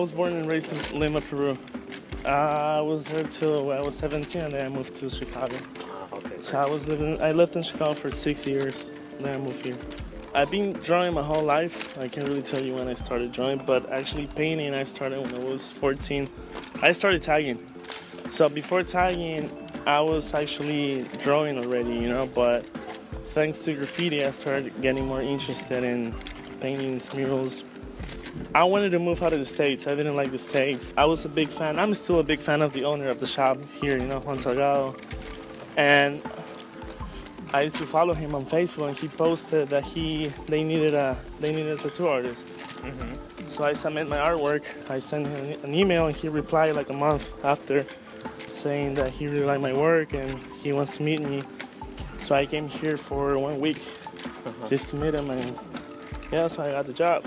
was born and raised in Lima, Peru. I was there till I was 17, and then I moved to Chicago. Okay. So I lived in Chicago for 6 years, and then I moved here. I've been drawing my whole life. I can't really tell you when I started drawing, but actually painting I started when I was 14. I started tagging. So before tagging, I was actually drawing already, you know, but thanks to graffiti, I started getting more interested in paintings, murals. I wanted to move out of the States. I didn't like the States. I was a big fan. I'm still a big fan of the owner of the shop here, you know, Juan Salgado. And I used to follow him on Facebook, and he posted that they needed a tattoo artist. Mm-hmm. So I submitted my artwork. I sent him an email, and he replied like a month after, saying that he really liked my work and he wants to meet me. So I came here for 1 week just to meet him, and yeah, so I got the job.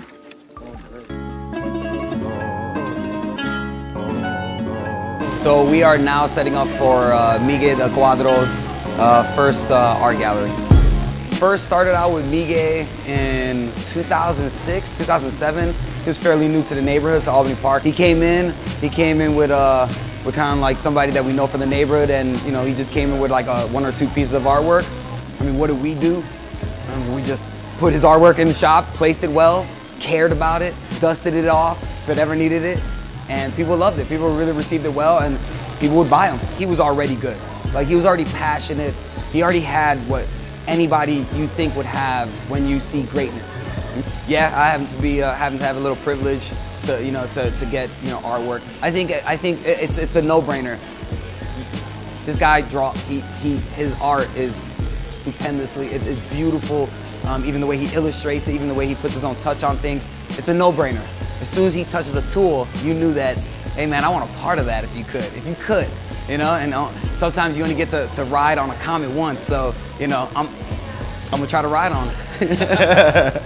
So we are now setting up for Miguel Del Cuadro's first art gallery. First started out with Miguel in 2006, 2007. He was fairly new to the neighborhood, to Albany Park. He came in with kind of like somebody that we know from the neighborhood, and you know, he just came in with like 1 or 2 pieces of artwork. I mean, what did we do? We just put his artwork in the shop, placed it well, cared about it, dusted it off if it ever needed it, and people loved it. People really received it well, and people would buy them. He was already good. Like, he was already passionate. He already had what anybody you think would have when you see greatness. Yeah, I happen to have a little privilege to, you know, to get, you know, artwork. I think it's a no-brainer. This guy his art is stupendously, it's beautiful. Even the way he illustrates it, even the way he puts his own touch on things, it's a no-brainer. As soon as he touches a tool, you knew that, hey man, I want a part of that if you could, you know? And sometimes you only get to ride on a comet once, so, you know, I'm gonna try to ride on it.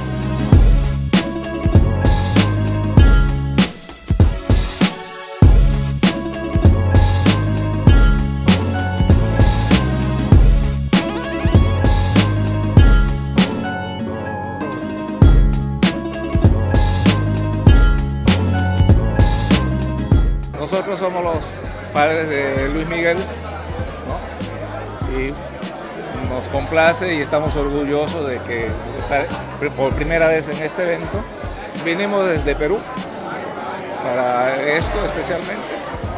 Nosotros somos los padres de Luis Miguel, ¿no? Y nos complace y estamos orgullosos de que estar por primera vez en este evento. Vinimos desde Perú para esto especialmente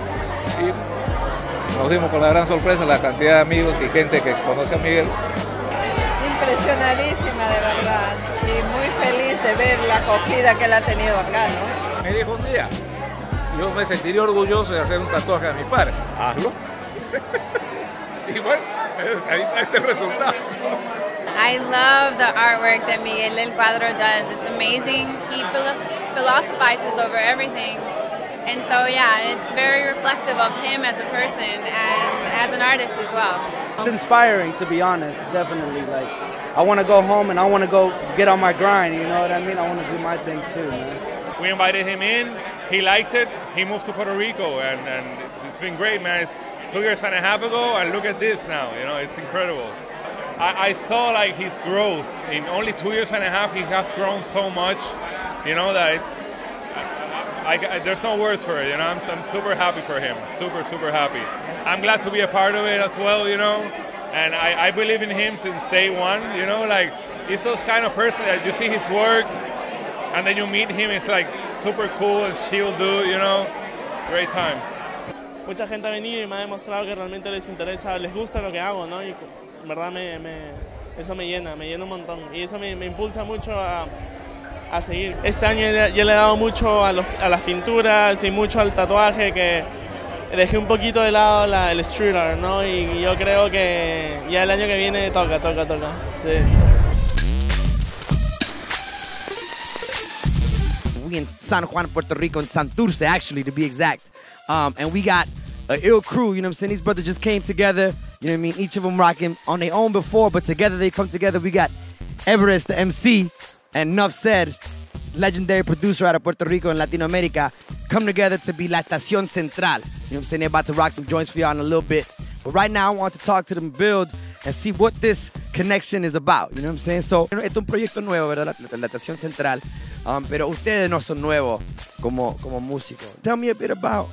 y nos dimos con la gran sorpresa la cantidad de amigos y gente que conoce a Miguel. Impresionadísima, de verdad, y muy feliz de ver la acogida que él ha tenido acá, ¿no? Me dijo un día, yo me sentiría orgulloso de hacer un tatuaje a mi padre. Hazlo. Y bueno, ahí está este resultado. I love the artwork that Miguel Del Cuadro does. It's amazing. He philosophizes over everything. And so, yeah, it's very reflective of him as a person and as an artist as well. It's inspiring, to be honest, definitely. Like, I want to go home and I want to go get on my grind, you know what I mean? I want to do my thing too, man. We invited him in, he liked it, he moved to Puerto Rico, and it's been great, man. It's 2.5 years ago, and look at this now, you know, it's incredible. I saw like his growth. In only 2.5 years, he has grown so much, you know, that it's, there's no words for it, you know. I'm super happy for him, super happy. I'm glad to be a part of it as well, you know, and I believe in him since day one, you know, like, he's those kind of person that you see his work, and then you meet him, it's like super cool and chill dude, you know, great times. Mucha gente ha venido y me ha demostrado que realmente les interesa, les gusta lo que hago, ¿no? Y en verdad eso me llena un montón. Y eso me impulsa mucho a seguir. Este año yo le he dado mucho a las pinturas y mucho al tatuaje, que dejé un poquito de lado el street art, ¿no? Y yo creo que ya el año que viene toca. Sí. We in San Juan, Puerto Rico, in Santurce, actually, to be exact. And we got an ill crew, you know what I'm saying? These brothers just came together, you know what I mean? Each of them rocking on their own before, but together they come together. We got Everest, the MC, and enough said, legendary producer out of Puerto Rico and Latino America, come together to be La Estación Central. You know what I'm saying? They're about to rock some joints for y'all in a little bit. But right now, I want to talk to them, build and see what this connection is about. You know what I'm saying? So, esto es un proyecto nuevo, ¿verdad? La Estación Central. Pero ustedes no son nuevos como músicos. Tell me a bit about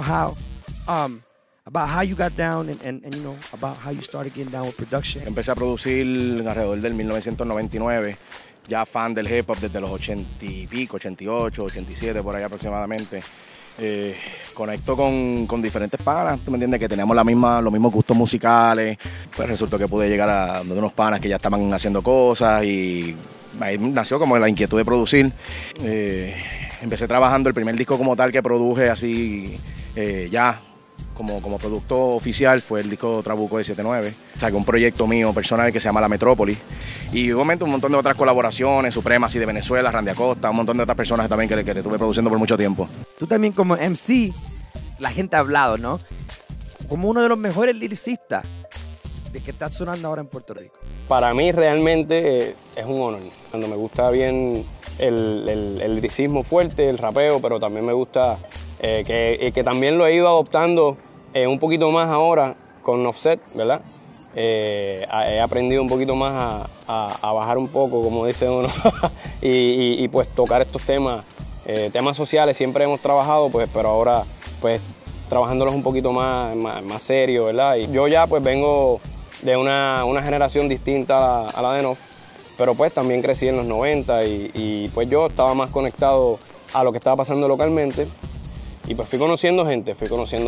how you got down and you know, about how you started getting down with production. Empecé a producir alrededor del 1999, ya fan del hip hop desde los 80 y pico, 88, 87, por ahí aproximadamente. Conecto con diferentes panas, ¿tú me entiendes? Que teníamos los mismos gustos musicales. Pues resultó que pude llegar a unos panas que ya estaban haciendo cosas y ahí nació como la inquietud de producir. Empecé trabajando el primer disco como tal que produje así ya como producto oficial fue el disco Trabuco de 79. Saqué un proyecto mío personal que se llama La Metrópoli y obviamente un montón de otras colaboraciones, Supremacy de Venezuela, Randy Acosta, un montón de otras personas también que estuve produciendo por mucho tiempo. Tú también como MC, la gente ha hablado, ¿no? Como uno de los mejores lyricistas de que está sonando ahora en Puerto Rico. Para mí realmente es un honor. Cuando me gusta bien el liricismo fuerte, el rapeo, pero también me gusta que también lo he ido adoptando un poquito más ahora con Offset, ¿verdad? He aprendido un poquito más a bajar un poco, como dice uno, y pues tocar estos temas sociales. Siempre hemos trabajado, pues, pero ahora pues trabajándolos un poquito más serio, ¿verdad? Y yo ya pues vengo de una generación distinta a la de Nof, pero pues también crecí en los 90 y pues yo estaba más conectado a lo que estaba pasando localmente. Y pues fui conociendo gente.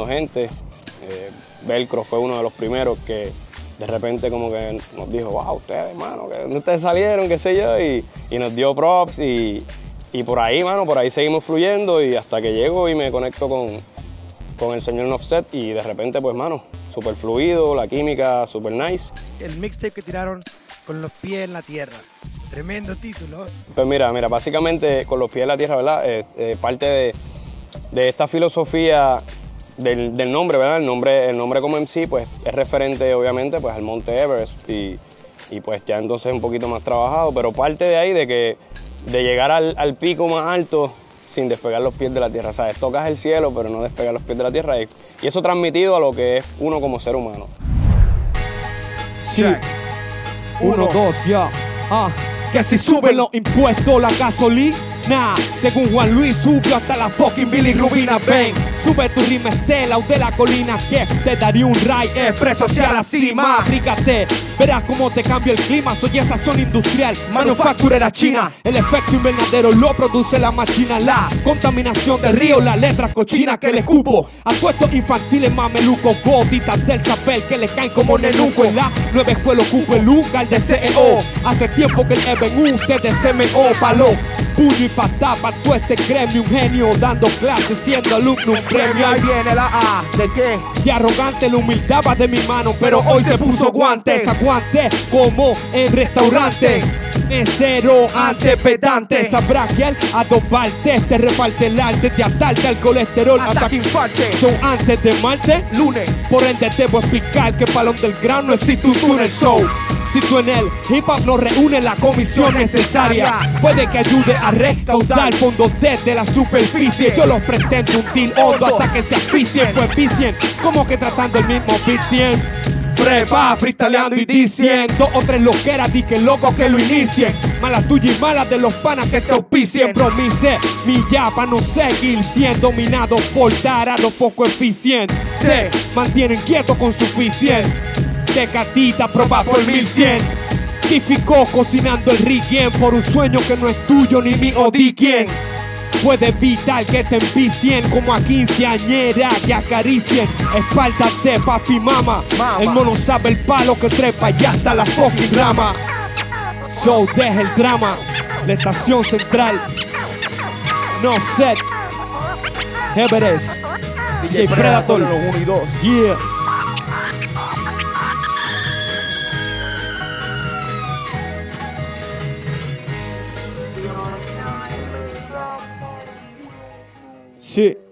Velcro fue uno de los primeros que de repente como que nos dijo, wow, ustedes, mano, ¿de dónde ustedes salieron? Qué sé yo, y nos dio props y por ahí, mano, por ahí seguimos fluyendo y hasta que llego y me conecto con el señor Offset y de repente, pues, mano, súper fluido, la química súper nice. El mixtape que tiraron Con los pies en la tierra. Tremendo título. Pues mira, básicamente Con los pies en la tierra, ¿verdad? Parte de esta filosofía del nombre, ¿verdad? El nombre como MC, pues, es referente, obviamente, pues, al Monte Everest y pues ya entonces un poquito más trabajado, pero parte de ahí de llegar al pico más alto sin despegar los pies de la tierra, ¿sabes? Tocas el cielo, pero no despegar los pies de la tierra y eso transmitido a lo que es uno como ser humano. Sí. 1, 2, ya. Que si suben los impuestos, la gasolina, según Juan Luis subió hasta la fucking bilirrubina. Ven, sube tu rima estela o de la colina que te daría un ride expreso hacia la cima. Aplícate, verás cómo te cambia el clima. Soy esa zona industrial, manufacturera china. El efecto invernadero lo produce la máquina. La contaminación del río, las letras cochinas que le cupo a todos estos infantiles mamelucos, goditas del sapel que le caen como nenuco. En la nueva escuela ocupa el lugar de CEO. Hace tiempo que el Eben ustedes se me opaló. Puño y patada para todo este gremio, un genio dando clases, siendo alumno un premio. Ahí viene la A, ¿de qué? De arrogante la humildad va de mi mano, pero hoy se puso guantes. Aguante como en restaurante. Mesero ante pedante, sabrá que al adobarte te reparte el arte de atarte al colesterol hasta que infarte. Son antes de Marte, lunes. Por ende debo explicar que para el underground no existe un túnel soul. Si tú en el hip hop no reúne la comisión necesaria, puede que ayude a recaudar fondos desde la superficie. Yo los pretendo hundir hondo hasta que se asfixien, pues vicien, como que tratando el mismo beat 100. Prepa, freestyleando y diciendo o tres loqueras, di que loco que lo inicien. Mala tuya y mala de los panas que te auspicien. Bromice mi ya pa' no seguir siendo dominado por tarados poco eficientes. Te mantienen quieto con suficiente. Tecatita proba por 1100. Tificó cocinando el riquien por un sueño que no es tuyo ni mío, di quién. Puede evitar que te envicien como a quinceañera que acaricien espaldas de papi y mama. El mono sabe el palo que trepa y hasta la fucking rama. So deja el drama. La Estación Central. No set. Everest. DJ Predator. Los 1 y 2. Yeah. Sí.